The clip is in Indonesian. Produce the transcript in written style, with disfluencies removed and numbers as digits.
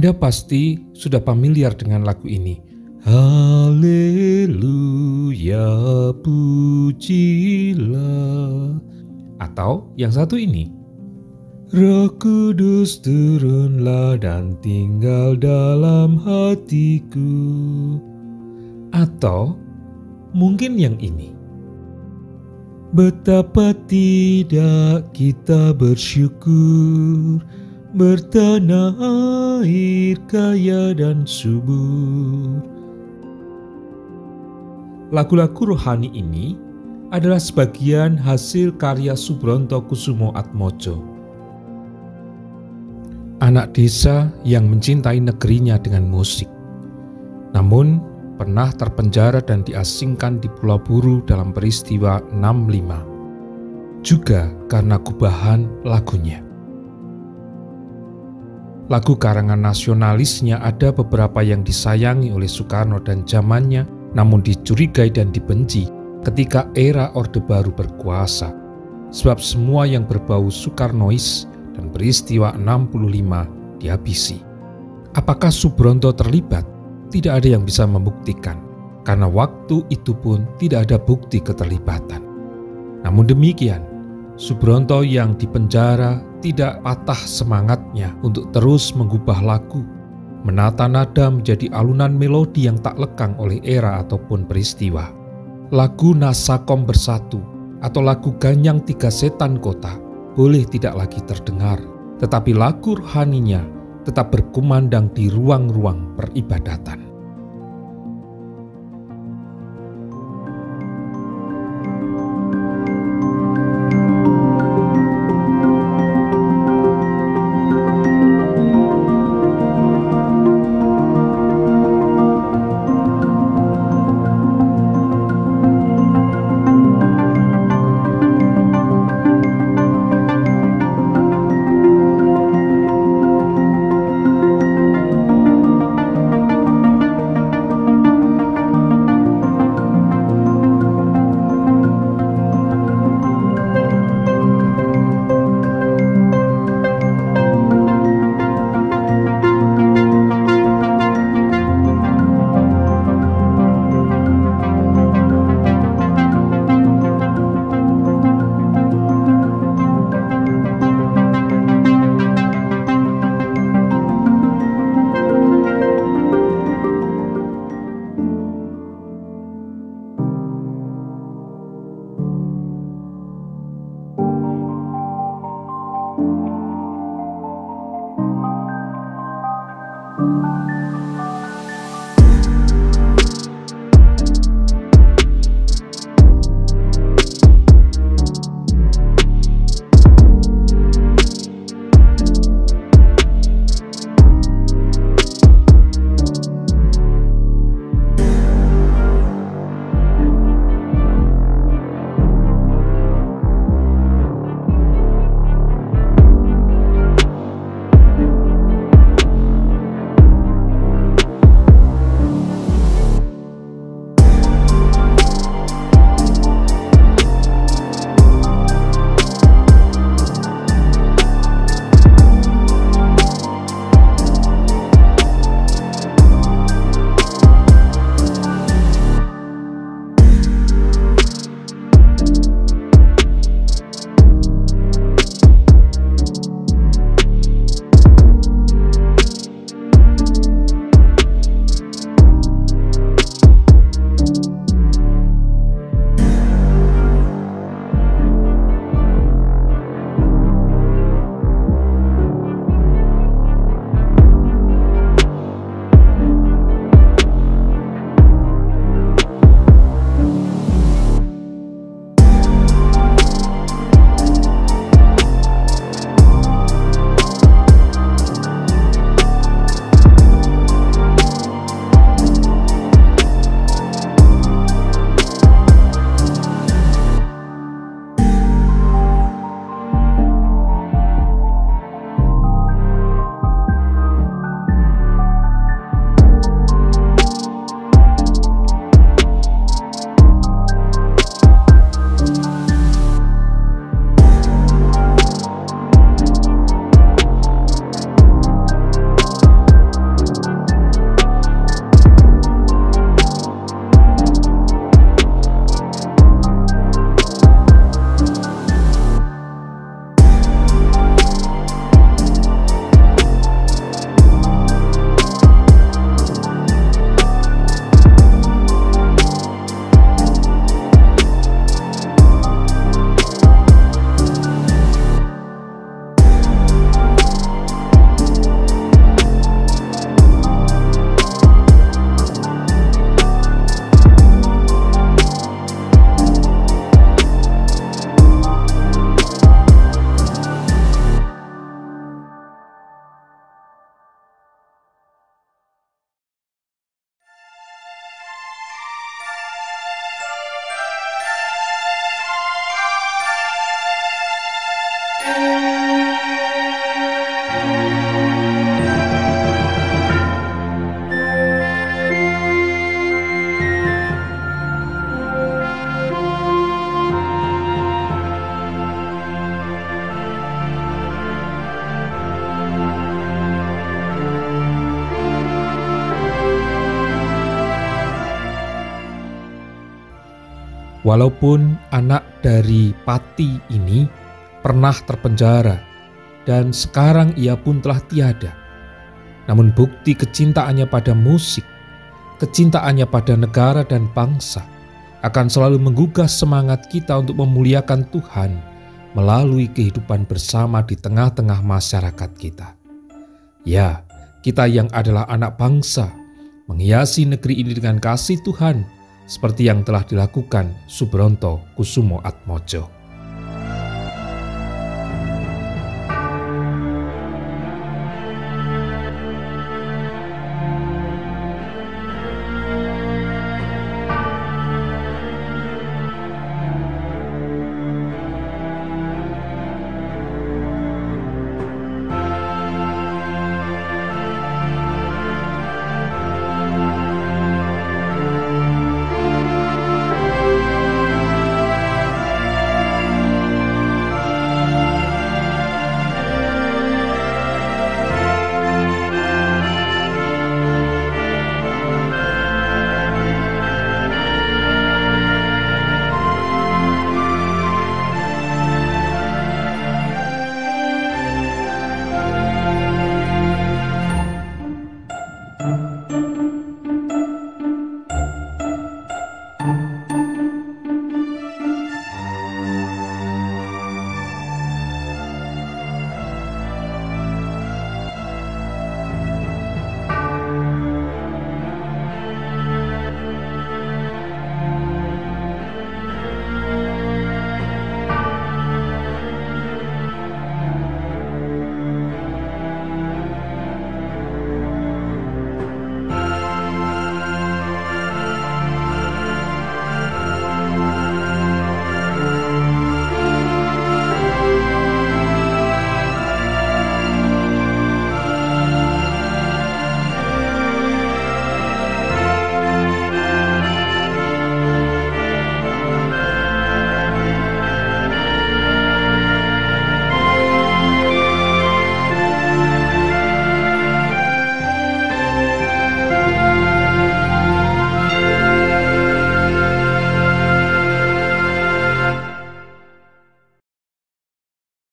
Anda pasti sudah familiar dengan lagu ini. Haleluya, pujilah. Atau yang satu ini. Roh Kudus turunlah dan tinggal dalam hatiku. Atau mungkin yang ini. Betapa tidak kita bersyukur, bertanah air kaya dan subur. Lagu-lagu rohani ini adalah sebagian hasil karya Subronto Kusumo-Atmojo, anak desa yang mencintai negerinya dengan musik, namun pernah terpenjara dan diasingkan di Pulau Buru dalam peristiwa 65, juga karena gubahan lagunya. Lagu karangan nasionalisnya ada beberapa yang disayangi oleh Soekarno dan zamannya, namun dicurigai dan dibenci ketika era Orde Baru berkuasa, sebab semua yang berbau Soekarnois dan peristiwa 65 dihabisi. Apakah Subronto terlibat? Tidak ada yang bisa membuktikan, karena waktu itu pun tidak ada bukti keterlibatan. Namun demikian, Subronto yang dipenjara tidak patah semangatnya untuk terus mengubah lagu, menata nada menjadi alunan melodi yang tak lekang oleh era ataupun peristiwa. Lagu Nasakom Bersatu atau lagu Ganyang Tiga Setan Kota boleh tidak lagi terdengar, tetapi lagu rohaninya tetap berkumandang di ruang-ruang peribadatan. Walaupun anak dari Pati ini pernah terpenjara dan sekarang ia pun telah tiada, namun bukti kecintaannya pada musik, kecintaannya pada negara dan bangsa akan selalu menggugah semangat kita untuk memuliakan Tuhan melalui kehidupan bersama di tengah-tengah masyarakat kita. Ya, kita yang adalah anak bangsa menghiasi negeri ini dengan kasih Tuhan seperti yang telah dilakukan Subronto Kusumo Atmojo.